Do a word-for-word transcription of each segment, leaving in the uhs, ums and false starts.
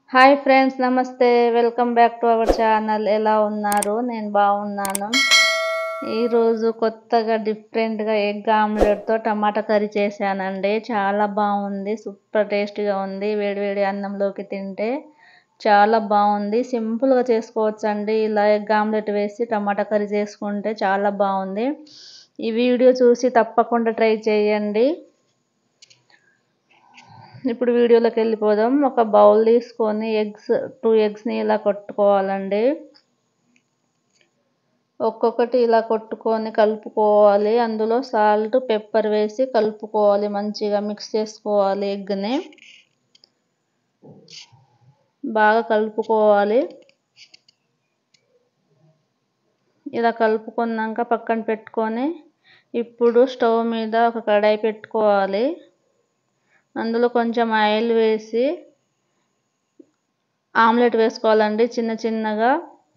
Hi friends, నమస్తే. Welcome back to our channel. ఎలా ఉన్నారు? నేను బాగున్నాను. ఈరోజు కొత్తగా డిఫరెంట్గా ఎగ్ ఆమ్లెట్తో టమాటా కర్రీ చేశానండి. చాలా బాగుంది, సూపర్ టేస్టీగా ఉంది. వేడివేడి అన్నంలోకి తింటే చాలా బాగుంది. సింపుల్గా చేసుకోవచ్చండి. ఇలా ఎగ్ ఆమ్లెట్ వేసి టమాటా కర్రీ చేసుకుంటే చాలా బాగుంది. ఈ వీడియో చూసి తప్పకుండా ట్రై చేయండి. ఇప్పుడు వీడియోలోకి వెళ్ళిపోదాం. ఒక బౌల్ తీసుకొని ఎగ్స్ టూ ఎగ్స్ని ఇలా కొట్టుకోవాలండి. ఒక్కొక్కటి ఇలా కొట్టుకొని కలుపుకోవాలి. అందులో సాల్ట్, పెప్పర్ వేసి కలుపుకోవాలి. మంచిగా మిక్స్ చేసుకోవాలి. ఎగ్ని బాగా కలుపుకోవాలి. ఇలా కలుపుకున్నాక పక్కన పెట్టుకొని ఇప్పుడు స్టవ్ మీద ఒక కడాయి పెట్టుకోవాలి. అందులో కొంచెం ఆయిల్ వేసి ఆమ్లెట్ వేసుకోవాలండి. చిన్న చిన్నగా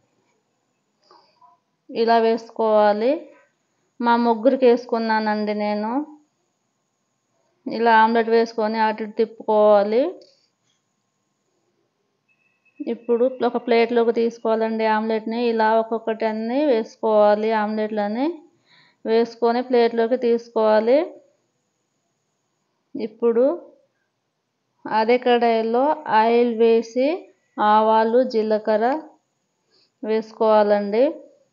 ఇలా వేసుకోవాలి. మా ముగ్గురికి వేసుకున్నానండి నేను. ఇలా ఆమ్లెట్ వేసుకొని అటు ఇటు తిప్పుకోవాలి. ఇప్పుడు ఒక ప్లేట్లోకి తీసుకోవాలండి ఆమ్లెట్ని. ఇలా ఒక్కొక్కటి అన్ని వేసుకోవాలి. ఆమ్లెట్లని వేసుకొని ప్లేట్లోకి తీసుకోవాలి. ఇప్పుడు అదే కడాయిలో ఆయిల్ వేసి ఆవాలు, జీలకర్ర వేసుకోవాలండి.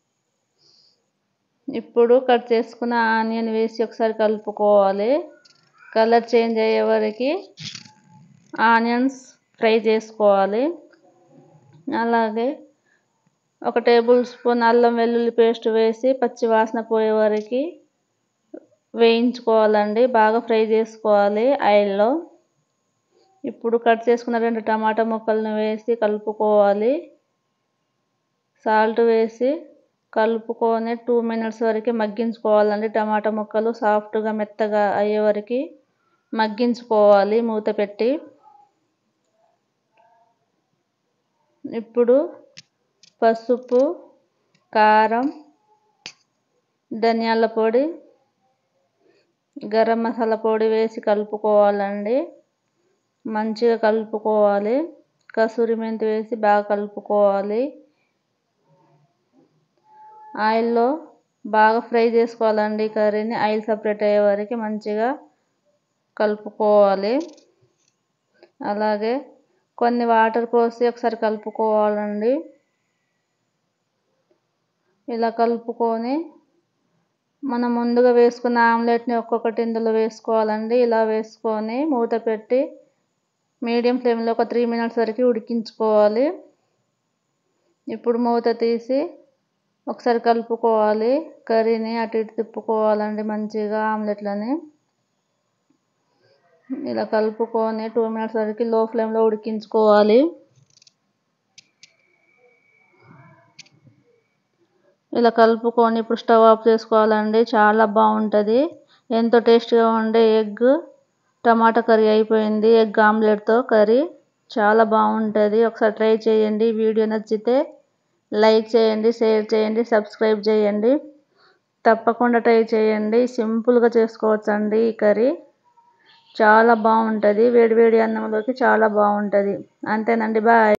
ఇప్పుడు కట్ చేసుకున్న ఆనియన్ వేసి ఒకసారి కలుపుకోవాలి. కలర్ చేంజ్ అయ్యే వరకు ఆనియన్స్ ఫ్రై చేసుకోవాలి. అలాగే ఒక టేబుల్ స్పూన్ అల్లం వెల్లుల్లి పేస్ట్ వేసి పచ్చి వాసన పోయే వరకు వేయించుకోవాలండి. బాగా ఫ్రై చేసుకోవాలి ఆయిల్లో. ఇప్పుడు కట్ చేసుకున్న రెండు టమాటా ముక్కలను వేసి కలుపుకోవాలి. సాల్ట్ వేసి కలుపుకొని టూ మినిట్స్ వరకు మగ్గించుకోవాలండి. టమాటా ముక్కలు సాఫ్ట్గా మెత్తగా అయ్యే వరకు మగ్గించుకోవాలి మూత పెట్టి. ఇప్పుడు పసుపు, కారం, ధనియాల పొడి, గరం మసాలా పొడి వేసి కలుపుకోవాలండి. మంచిగా కలుపుకోవాలి. కసూరి మెంతి వేసి బాగా కలుపుకోవాలి. ఆయిల్లో బాగా ఫ్రై చేసుకోవాలండి కర్రీని. ఆయిల్ సపరేట్ అయ్యే వరకు మంచిగా కలుపుకోవాలి. అలాగే కొన్ని వాటర్ పోసి ఒకసారి కలుపుకోవాలండి. ఇలా కలుపుకొని మనం ముందుగా వేసుకున్న ఆమ్లెట్ని ఒక్కొక్కటి ఇందులో వేసుకోవాలండి. ఇలా వేసుకొని మూత పెట్టి మీడియం ఫ్లేమ్లో ఒక త్రీ మినిట్స్ వరకు ఉడికించుకోవాలి. ఇప్పుడు మూత తీసి ఒకసారి కలుపుకోవాలి. కర్రీని అటు ఇటు తిప్పుకోవాలండి మంచిగా ఆమ్లెట్లని. ఇలా కలుపుకొని టూ మినిట్స్ వరకు లో ఫ్లేమ్లో ఉడికించుకోవాలి. ఇలా కలుపుకొని ఇప్పుడు స్టవ్ ఆఫ్ చేసుకోవాలండి. చాలా బాగుంటుంది. ఎంతో టేస్టీగా ఉండే ఎగ్ టమాటా కర్రీ అయిపోయింది. ఎగ్ ఆమ్లెట్తో కర్రీ చాలా బాగుంటుంది. ఒకసారి ట్రై చేయండి. వీడియో నచ్చితే లైక్ చేయండి, షేర్ చేయండి, సబ్స్క్రైబ్ చేయండి. తప్పకుండా ట్రై చేయండి. సింపుల్గా చేసుకోవచ్చండి ఈ కర్రీ. చాలా బాగుంటుంది. వేడివేడి అన్నంలోకి చాలా బాగుంటుంది. అంతేనండి, బాయ్.